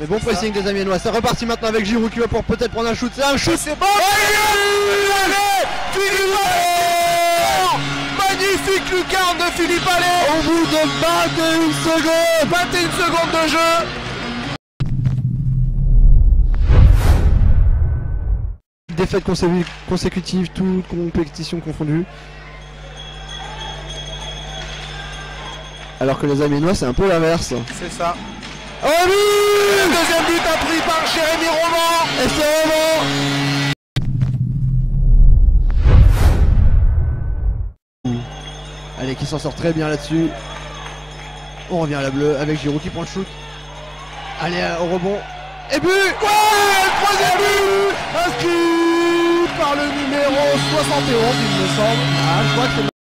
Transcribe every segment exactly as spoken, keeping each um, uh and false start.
Mais bon pressing des Amiénois, c'est reparti maintenant avec Giroud qui va pour peut-être prendre un shoot, c'est un shoot, c'est bon. Philippe Allais, magnifique lucarne de Philippe Allais au bout de vingt et une secondes. vingt et une secondes de jeu. Défaite consécutive, toute compétition confondue. Alors que les Amiénois c'est un peu l'inverse. C'est ça. Oh oui, le deuxième but a pris par Jérémy Roman. Et c'est Roman. Allez, qui s'en sort très bien là-dessus. On revient à la bleue avec Giroud qui prend le shoot. Allez, au rebond. Et but. Ouais, le troisième but inscrit par le numéro soixante et onze, il me semble. Ah, je crois que c'est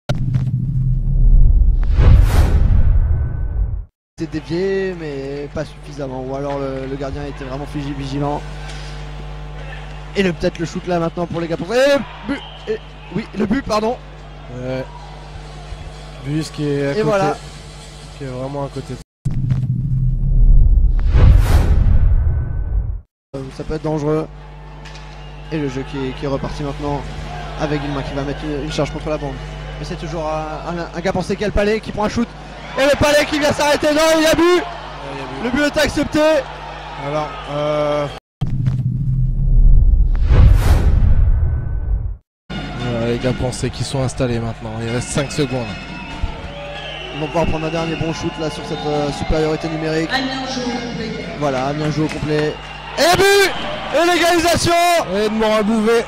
dévié mais pas suffisamment, ou alors le, le gardien était vraiment vigilant. Et le peut-être le shoot là maintenant pour les gars. Pour... Et le but et... Oui, le but, pardon. Ouais. But qui est à et côté. Voilà. Qui est vraiment à côté. Ça peut être dangereux. Et le jeu qui est, qui est reparti maintenant avec Guillemin qui va mettre une charge contre la bande. Mais c'est toujours un, un, un gars pensé quel Palais qui prend un shoot. Et le Palais qui vient s'arrêter, non, il y a but. Ouais, le but est accepté. Alors, euh... voilà, les gars pensez qu'ils sont installés maintenant, il reste cinq secondes. Ils vont pouvoir prendre un dernier bon shoot là sur cette euh, supériorité numérique. Voilà, bien joué au complet. Et but. Et l'égalisation. Et de Morabouvé.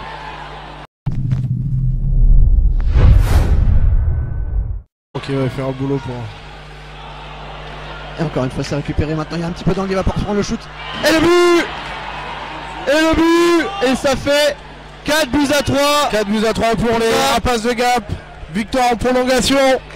Ok, va faire un boulot pour... Et encore une fois c'est récupéré maintenant, il y a un petit peu d'angle, il va pouvoir prendre le shoot. Et le but. Et le but. Et ça fait quatre buts à trois. quatre buts à trois pour les Rapaces de Gap. Victoire en prolongation.